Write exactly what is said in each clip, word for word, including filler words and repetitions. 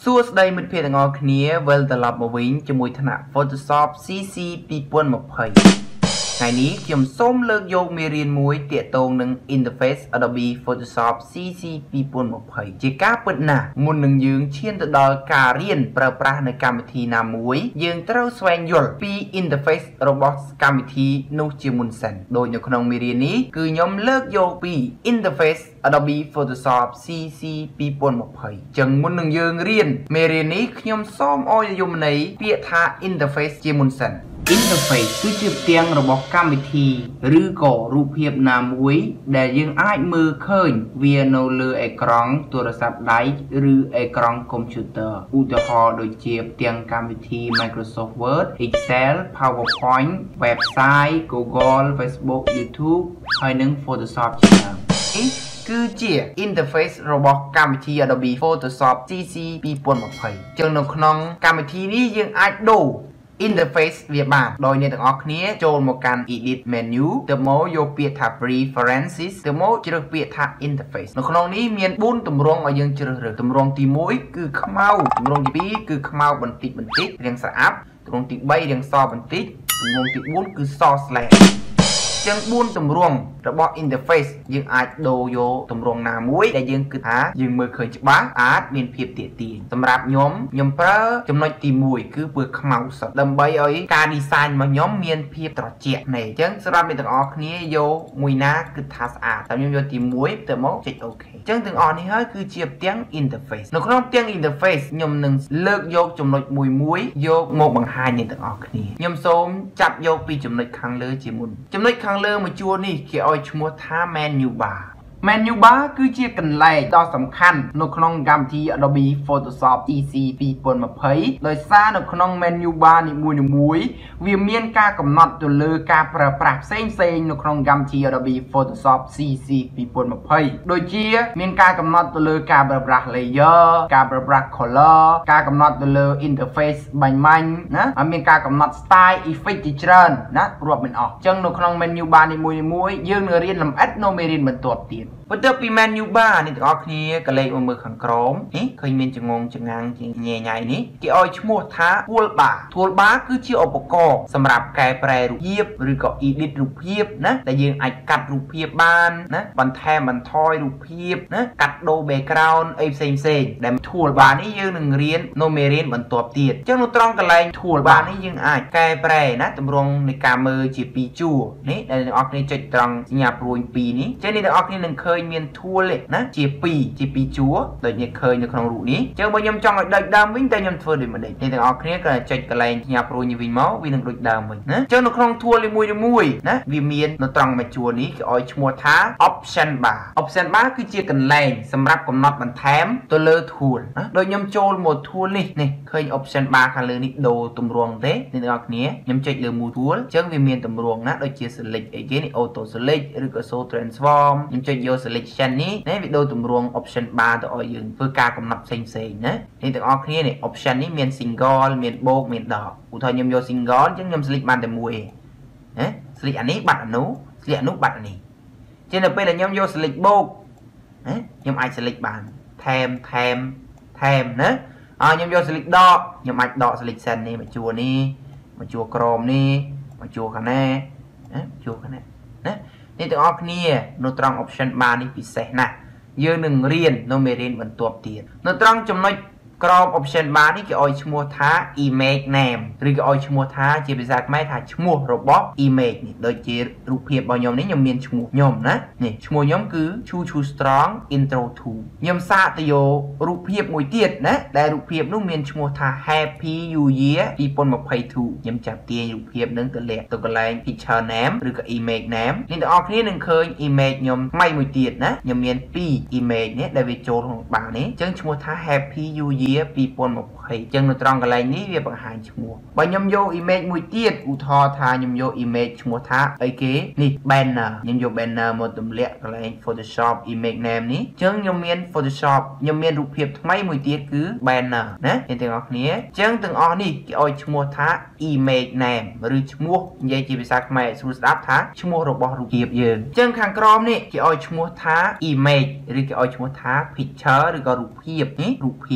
សួស្តីមិត្តភ័ក្តិទាំងអស់គ្នាវិលត្រឡប់មកវិញជាមួយថ្នាក់ Photoshop ซี ซี ពីរពាន់ម្ភៃ ថ្ងៃនេះខ្ញុំសូមលើកយកមេរៀនមួយទាក់ទងនឹង Interface Adobe Photoshop ซี ซี ពីរពាន់ម្ភៃ ជាការពិតណាស់មុននឹងយើងឈានទៅដល់ការរៀនប្រើប្រាស់នៅកម្មវិធីណាមួយយើងត្រូវស្វែងយល់ពី Interface របស់កម្មវិធីនោះជាមុនសិនដោយនៅក្នុងមេរៀននេះគឺខ្ញុំលើកយកពី Interface Adobe Photoshop ซี ซี ពីរពាន់ម្ភៃ ចឹងមុននឹងយើងរៀនមេរៀននេះខ្ញុំសូមឲ្យយមន័យពាក្យថា Interface ជាមុនសិន Interface គឺជាផ្ទាំងរបស់កម្មវិធីឬក៏រូបភាពណាមួយដែលយើងអាចមើលឃើញវានៅលើអេក្រង់ទូរស័ព្ទដៃឬអេក្រង់កុំព្យូទ័រឧទាហរណ៍ដូចជាផ្ទាំងកម្មវិធី Microsoft Word Excel PowerPoint Website Google Facebook YouTube ហើយនិង Photoshop ជាដើមគឺជា Interface របស់កម្មវិធី Adobe Photoshop ซี ซี ពីរពាន់ម្ភៃ ចឹងនៅក្នុងកម្មវិធីនេះយើងអាចដូរInterface វាបានដោយអ្នកទាំងអស់គ្នាចូលមកកាន់ Edit Menu ទៅមកយកពាក្យថា Preferences ទៅមកជ្រើសពាក្យថា Interface នៅក្នុងនេះមានបួនទម្រង់ឲ្យយើងជ្រើសរើសទម្រង់ទីមួយគឺខ្មៅទម្រង់ទីពីរគឺខ្មៅបន្តិចបន្តិចរាងស្អាប់ទម្រង់ទីបីរាងសបន្តិចទម្រង់ទីបួនគឺសស្លែចឹងបួនទម្រង់របស់ Interface យើងអាចដូរយកទម្រង់ណាមួយដែលយើងគិតថាយើងមើលឃើញច្បាស់អាចមានភាពទាក់ទាញសម្រាប់ខ្ញុំខ្ញុំប្រើចំណុចទីមួយគឺពណ៌ខ្មៅសុទ្ធដើម្បីឲ្យការ design របស់ខ្ញុំមានភាពត្រជាក់ណែអញ្ចឹងសម្រាប់អ្នកទាំងអស់គ្នាយកមួយណាគិតថាស្អាតតែខ្ញុំយកទីមួយទៅមកចុច OK អញ្ចឹងទាំងអស់នេះហើយគឺជាផ្ទាំង Interface នៅក្នុងផ្ទាំង Interface ខ្ញុំនឹងលើកយកចំណុចមួយមួយយកមកបង្ហាញអ្នកទាំងអស់គ្នាខ្ញុំសូមចាប់យកពីចំណុចខាងលើជាមុនចំណុចខាងលើមួយជួរនេះគេឲ្យឈ្មោះថា Menu Bar Menu Bar គឺជាកន្លែងដ៏សំខាន់នៅក្នុងកម្មវិធី Adobe Photoshop ซี ซี ពីរពាន់ម្ភៃ ដោយសារនៅក្នុង Menu Bar នីមួយៗវាមានការកំណត់ទៅលើការប្រើប្រាស់ផ្សេងៗនៅក្នុងកម្មវិធី Adobe Photoshop ซี ซี ពីរពាន់ម្ភៃ ដូចជាមានការកំណត់ទៅលើការប្រើប្រាស់ Layer ការប្រើប្រាស់ Color ការកំណត់ទៅលើ Interface បាញ់មាញ់ណាហើយមានការកំណត់ Style Effect ជាច្រើនណារាប់មិនអស់អញ្ចឹងនៅក្នុង Menu Bar នីមួយៗយើងនឹងរៀនលម្អិតនៅមេរៀនបន្ទាប់ទៀតបន្ទាប់ពី Menu Bar នេះទាំងអស់គ្នាក៏លេខមកមើលខាងក្រោមនេះឃើញមានចងងចងាំងជាញ៉ៃញ៉ៃនេះគេឲ្យឈ្មោះថា Toolbar Toolbar គឺជាឧបករណ៍សម្រាប់កែប្រែរូបភាពឬក៏ edit រូបភាពណាដែលយើងអាចកាត់រូបភាពបានណាបន្ថែមបន្ថយរូបភាពណាកាត់ដូរ background អីផ្សេងផ្សេងដែល Toolbar នេះយើងនឹងរៀននៅមេរៀនបន្ទាប់ទៀតអញ្ចឹងនៅត្រង់កន្លែង Toolbar នេះយើងអាចកែប្រែណាទម្រង់នៃការមើលជាពីរជួរនេះដែលអ្នកនរគ្នាចុចត្រង់សញ្ញាព្រួយពីរនេះអញ្ចឹងនេះអ្នកនរគ្នានឹងឃើញមាន tool ណាជាពីរជាពីរជួរដូចនេះឃើញនៅក្នុងរូបនេះអញ្ចឹងបើខ្ញុំចង់ឲ្យដូចដើមវិញតែខ្ញុំធ្វើដូចម្ដេចនេះទាំងអស់គ្នាគ្រាន់តែចុចកន្លែងសញ្ញាព្រួយនេះវិញមកវានឹងដូចដើមវិញណាអញ្ចឹងនៅក្នុង tool នីមួយៗណាវាមាននៅត្រង់មួយជួរនេះគេឲ្យឈ្មោះថា option bar option bar គឺជាកន្លែងសម្រាប់កំណត់បន្ថែមទៅលើ tool ណាដូចខ្ញុំចូលមក tool នេះនេះឃើញ option bar ខាងលើនេះដូរទម្រង់ទេអ្នកទាំងអស់គ្នាខ្ញុំចុចលើមួយ tool អញ្ចឹងវាមានទម្រង់ណាដូចជា select អីគេនេះ auto select ឬក៏ show transform ខ្ញុំចុចយក selection នេះណាវាដូរទម្រង់ option bar ទៅឲ្យយើងធ្វើការកំណត់ផ្សេងផ្សេងណានេះទាំងអស់គ្នានេះ option នេះមាន single មានបូកមានដកឧទាហរណ៍ខ្ញុំយក single អញ្ចឹងខ្ញុំ select បានតែមួយណា select អានេះបាត់អានោះ select អានោះបាត់អានេះជាងនៅពេលដែលខ្ញុំយក select បូកណាខ្ញុំអាច select បានថែមថែមថែមណាអើខ្ញុំយក select ដកខ្ញុំអាចដក selection នេះមកជួរនេះមកជួរក្រមនេះមកជួរខាងណាណាជួរខាងណាណានេះទាំងអស់គ្នានៅត្រង់ option bar នេះពិសេសណាស់យើងនឹងរៀននៅមេរៀនបន្ទាប់ទៀតនៅត្រង់ចំណុចក្រោម option bar នេះគេឲ្យឈ្មោះថា image name ឬក៏ឲ្យឈ្មោះថាជាភាសាខ្មែរថាឈ្មោះរបស់ image នេះដូចជារូបភាពរបស់ខ្ញុំនេះខ្ញុំមានឈ្មោះខ្ញុំណានេះឈ្មោះខ្ញុំគឺ Chu Chu Strong Intro ทู ខ្ញុំសាកទៅយករូបភាពមួយទៀតណាដែលរូបភាពនោះមានឈ្មោះថា Happy New Year ពីរពាន់ម្ភៃทู ខ្ញុំចាប់ទាញរូបភាពនឹងទៅលាក់ទៅកន្លែង picture name ឬក៏ image name នេះទាំងអស់គ្នានឹងឃើញ image ខ្ញុំថ្មីមួយទៀតណាខ្ញុំមានពីរ image នេះដែលវាចូលក្នុងបារនេះអញ្ចឹងឈ្មោះថា Happy New Yearពីរពាន់ម្ភៃ អញ្ចឹងនៅត្រង់កន្លែងនេះវាបង្ហាញឈ្មោះបើខ្ញុំយក image មួយទៀតឧទាហរណ៍ថាខ្ញុំយក image ឈ្មោះថាអីគេនេះ banner ខ្ញុំយក banner មកទម្លាក់កន្លែង Photoshop image name នេះអញ្ចឹងខ្ញុំមាន Photoshop ខ្ញុំមានរូបភាពថ្មីមួយទៀតគឺ banner ណាអ្នកទាំងអស់គ្នាអញ្ចឹងទាំងអស់នេះគេឲ្យឈ្មោះថា image name ឬឈ្មោះនិយាយជាភាសាខ្មែរស្រួលស្ដាប់ថាឈ្មោះរបស់រូបភាពយើងអញ្ចឹងខាងក្រោមនេះគេឲ្យឈ្មោះថា image ឬគេឲ្យឈ្មោះថា picture ឬក៏រូបភាពនេះរូបភាពយើង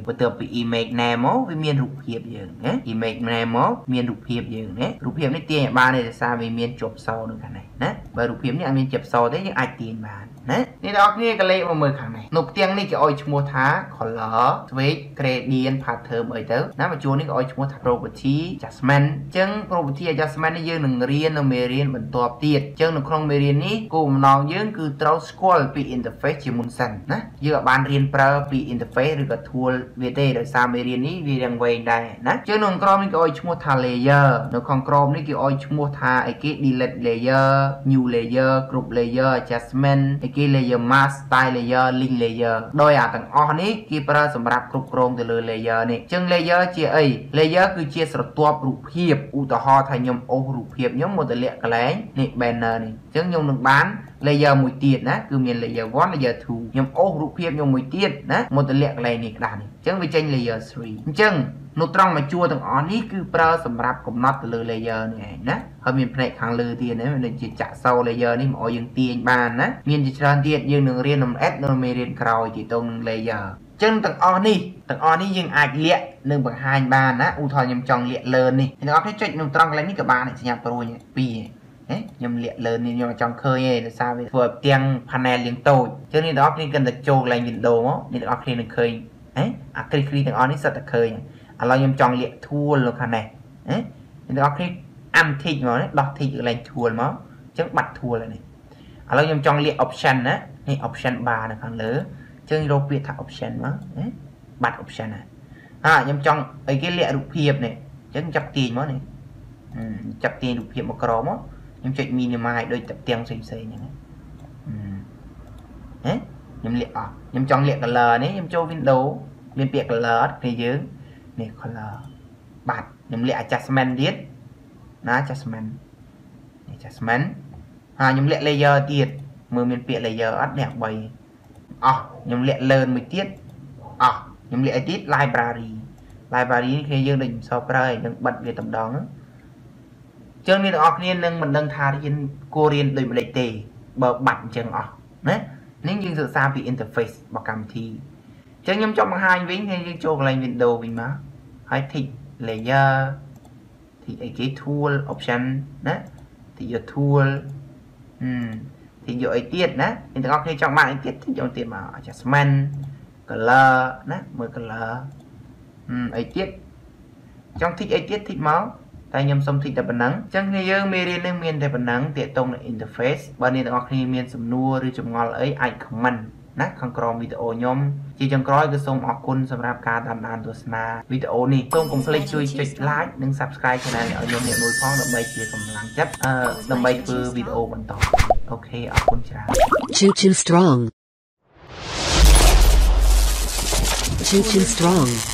បន្ទាប់ពី image name មកវាមានរូបភាពយើងណា image name មកមានរូបភាពយើងណារូបភាពនេះទាញឲ្យបានទេដោយសារវាមានជាប់សោនៅខាងនេះណាបើរូបភាពនេះអត់មានជាប់សោទេយើងអាចទាញបានណានេះអ្នកនរគ្នាក៏លេខមកមើលខាងនេះនៅផ្ទាំងនេះគេឲ្យឈ្មោះថា color switch gradient pattern អីទៅណាមកជួននេះក៏ឲ្យឈ្មោះថា property adjustment អញ្ចឹង property adjustment នេះយើងនឹងរៀននៅមេរៀនបន្ទាប់ទៀតអញ្ចឹងនៅក្នុងមេរៀននេះគោលបំណងយើងគឺត្រូវស្គាល់ពី interface ជាមុនសិនណាយើងអាចបានរៀនប្រើពី interface ឬក៏ tool វាទេដោយសារមេរៀននេះវារៀងវែងដែរណាអញ្ចឹងនៅក្នុងក្រមនេះគេឲ្យឈ្មោះថា layer នៅក្នុងក្រមនេះគេឲ្យឈ្មោះថាអីគេ delete layer new layer group layer adjustment អីគេ layer mask style layer link layer ដោយអាទាំងអស់នេះគេប្រើសម្រាប់គ្រប់គ្រងទៅលើ layer នេះអញ្ចឹង layer ជាអី layer គឺជាស្រទាប់រូបភាពឧទាហរណ៍ថាខ្ញុំអូសរូបភាពខ្ញុំមកទម្លាក់កន្លែងនេះ banner នេះអញ្ចឹងខ្ញុំនឹងបាន layer មួយទៀតណាគឺមាន layer one layer two ខ្ញុំអូសរូបភាពខ្ញុំមួយទៀតណាមកទម្លាក់កន្លែងនេះក្តាស់នេះអញ្ចឹងវាចេញ layer three អញ្ចឹងនៅត្រង់មួយជួរទាំងអស់នេះគឺប្រើសម្រាប់កំណត់ទៅលើ layer នេះឯងណាហើយមានផ្នែកខាងលើទៀតណាវាជាចាក់សោ layer នេះមកឲ្យយើងទាញបានណាមានជាច្រើនទៀតយើងនឹងរៀនលម្អិតនៅមេរៀនក្រោយទីទៅនឹង layer ចឹងទាំងអស់នេះទាំងអស់នេះយើងអាចលាក់និងបង្ហាញបានណាឧទាហរណ៍ខ្ញុំចង់លាក់លើនេះទាំងអស់នេះចុចនៅត្រង់កន្លែងនេះក៏បានសញ្ញាព្រួយពីរខ្ញុំលាក់លើនេះខ្ញុំចង់ឃើញឯងដោយសារវាធ្វើឲ្យទាំង panel យើងតូចចឹងនេះទាំងអស់គ្នាគិតតែចូលកន្លែង window មកនេះទាំងអស់គ្នានឹងឃើញហ៎អាគ្រីគ្រីទាំងអស់នេះសិតតែឃើញឥឡូវខ្ញុំចង់លាក់ tool នៅខាងនេះហ៎នេះទាំងអស់គ្នា untick មកនេះដោះ tick កន្លែង tool មកអញ្ចឹងបាត់ tool ហើយនេះឥឡូវខ្ញុំចង់លាក់ option ណានេះ option bar នៅខាងលើអញ្ចឹងរកពាក្យថា option មកបាត់ option ណាហាខ្ញុំចង់អីគេលាក់រូបភាពនេះអញ្ចឹងចាប់ទាញមកនេះចាប់ទាញរូបភាពមកក្រមកខ្ញុំចុច minimize ដូចតែផ្ទាំងផ្សេងផ្សេងហ្នឹងហ៎ខ្ញុំលាក់អស់ខ្ញុំចង់លាក់ color នេះខ្ញុំចូល window មានពាក្យ color អត់ពេលយើងនេះ color បាត់ខ្ញុំលាក់ adjustment ទៀតណា adjustment adjustment ហើយខ្ញុំលាក់ layer ទៀតមើលមានពាក្យ layer អត់នេះបីអស់ខ្ញុំលាក់ learn មួយទៀតអស់ខ្ញុំលាក់អីទៀត library library នេះគឺយើងដូចសោប្រើឲ្យនឹងបិទវាតែម្ដងចឹងអ្នកទាំងអស់គ្នានឹងមិនដឹងថារៀនគួររៀនដូចម្ដេចទេបើបាត់អញ្ចឹងអស់ណានេះយើងសិក្សាពី interface របស់កម្មវិធីអញ្ចឹងខ្ញុំចង់បង្ហាញវិញគឺយើងចូលកន្លែង window វិញមកហើយ tick layer tick អីគេ tool option ណា tick your tool ហឹម tick យកអីទៀតណាអ្នកទាំងអស់គ្នាចង់បានអីទៀត tick យកទៀតមក adjustment color ណាមើល color ហឹមអីទៀតចង់ tick អីទៀត tick មកតែខ្ញុំសុំតិចតែប៉ុណ្ណឹងអញ្ចឹងគ្នាយើងមេរៀននេះមានតែប៉ុណ្ណឹងទាក់ទងនឹង interface បើអ្នកទាំងអស់គ្នាមានសំណួរឬចម្ងល់អីអាច comment ណាខាងក្រោមវីដេអូខ្ញុំជាចុងក្រោយគឺសូមអរគុណសម្រាប់ការតាមដានទស្សនាវីដេអូនេះសូមកុំភ្លេចជួយចុច like និង subscribe channel នេះឲ្យខ្ញុំអ្នកមួយផងដើម្បីជាកម្លាំងចិត្តអឺដើម្បីធ្វើវីដេអូបន្តអូខេអរគុណច្រើន Choo choo strong Choo choo strong